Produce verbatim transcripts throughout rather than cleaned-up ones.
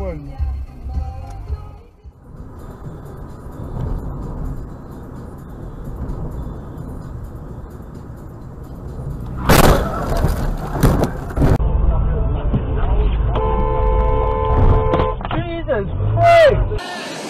mano. Jesus Christ!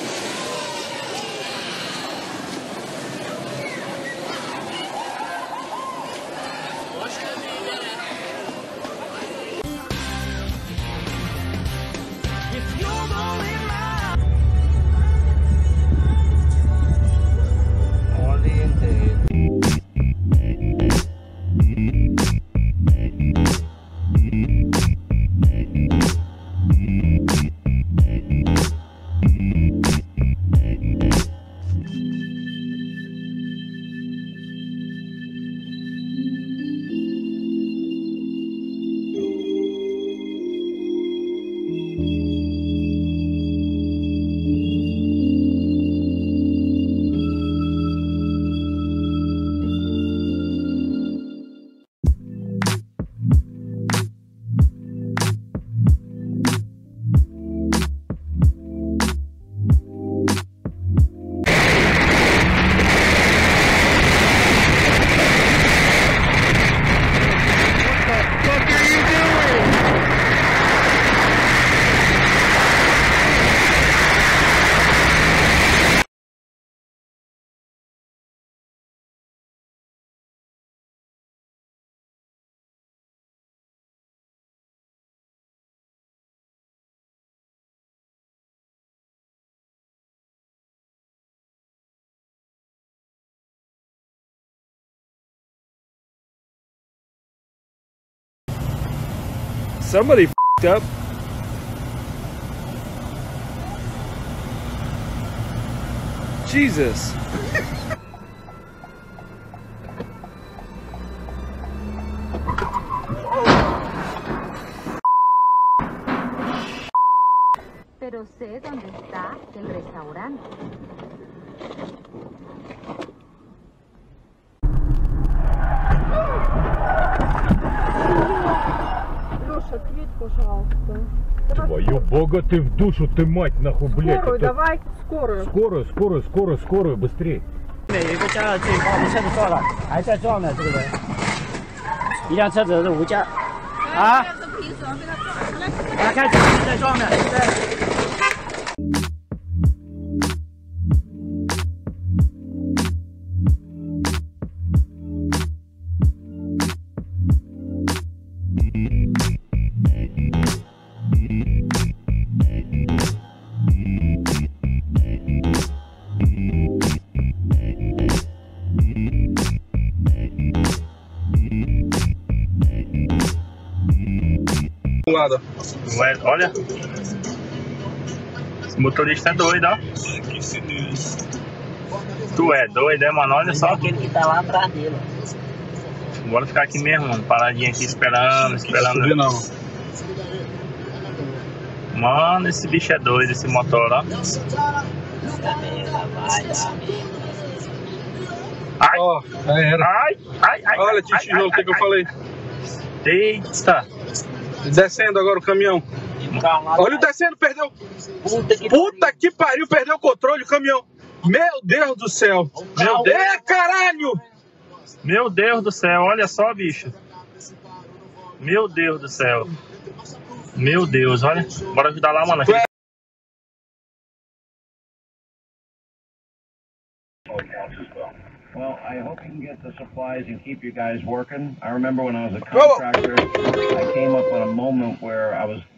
Somebody f***ed up. Jesus. Pero sé dónde está el restaurante. Ответь, пожалуйста. Твою бога ты в душу, ты мать, нахуй, блядь. Скорую, это... давай, скорую. Скорую, скорую, скорую, скорую, быстрее. 有一个驾驶把我们车子撞了，还在撞呢，这个人。一辆车子是无价。啊？他开始在撞呢，对。 Lado. Olha, esse motorista é doido, ó. Tu é doido, é, mano? Olha só. Aquele que tá lá atrás dele. Bora ficar aqui mesmo, mano. Paradinho aqui esperando, esperando. Não, não. Mano, esse bicho é doido, esse motor, ó. Ai, Ó, já era. ai, ai, ai. Olha, tijolo, o que que eu falei? Eita. Descendo agora o caminhão. Olha o descendo, perdeu. Puta que, Puta que pariu, perdeu o controle do caminhão. Meu Deus do céu. Meu Deus. É, caralho. Meu Deus do céu, olha só, bicho. Meu Deus do céu. Meu Deus, olha. Bora ajudar lá, mano. Well, I hope you can get the supplies and keep you guys working. I remember when I was a contractor, I came up on a moment where I was